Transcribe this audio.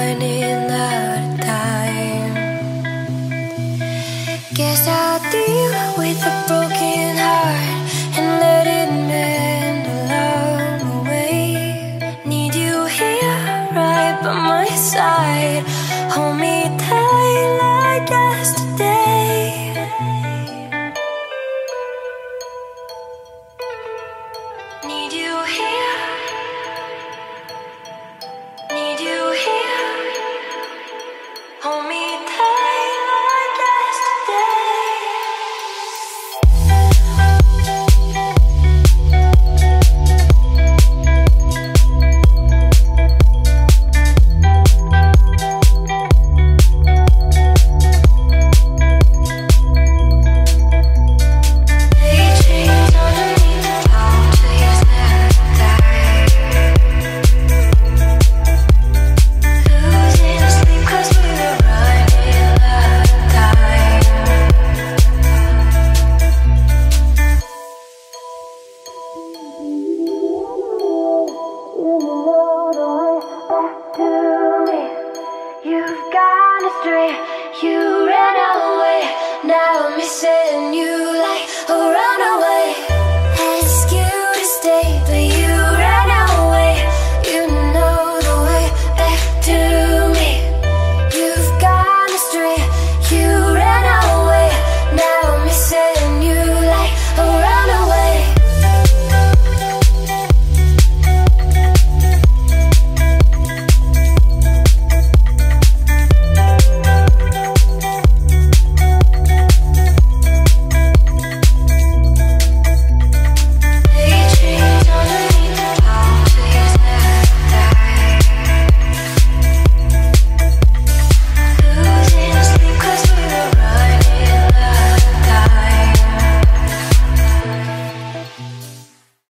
running out of time. Guess I'll deal with a broken heart and let it mend along the way. Need you here, right by my side. Hold me tight like yesterday.